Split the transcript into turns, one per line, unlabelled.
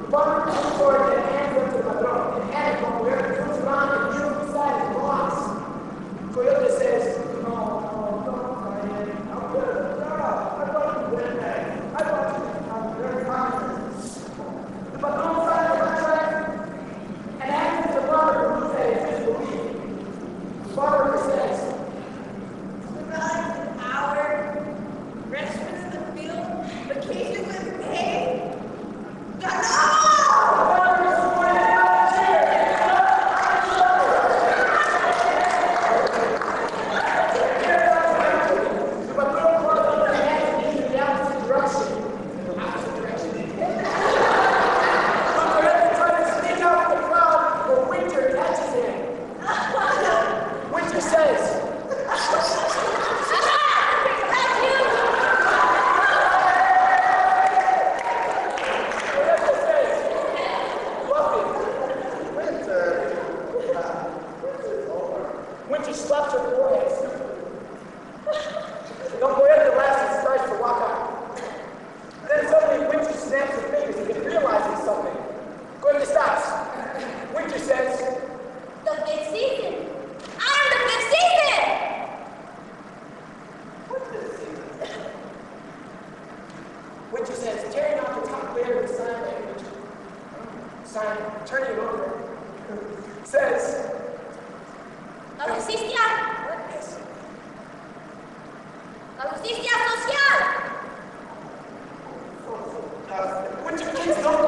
Farmer comes forward and hands up to the patrón. And hands como Coyote turns around and kneels beside his boss. Coyote says, no, I'm good. No, I thought you were that. I thought you were very confident. The patrón signs the contract and asks the farmer who looks at his physical being. The farmer says,
an hour, restaurants in the field, vacations with pay.
Winter slaps her forehead. Don Coyote laughs and starts to walk out. Then suddenly Winter snaps her fingers and he realizes something. Coyote stops. Winter says,
The fifth season. I'm the fifth season!
"What's this season?" Winter says, tearing off the top layer of the sign language. Sign, turning it over, says,
La justicia. La justicia social.
Winter kids don't